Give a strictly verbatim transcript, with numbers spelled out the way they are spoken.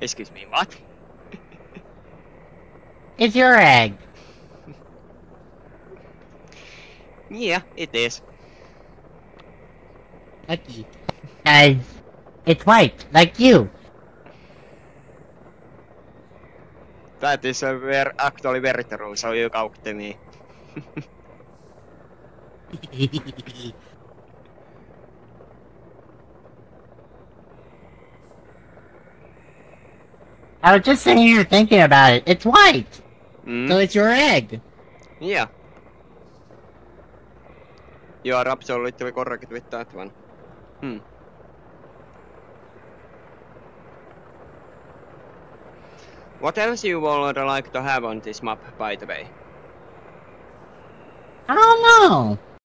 Excuse me, what? It's your egg. Yeah, it is. Lucky. As it's white, like you. That is uh, ver actually very true, so you got to me. I was just sitting here thinking about it. It's white! Mm? So it's your egg. Yeah. You are absolutely correct with that one. Hmm. What else you would like to have on this map, by the way? I don't know.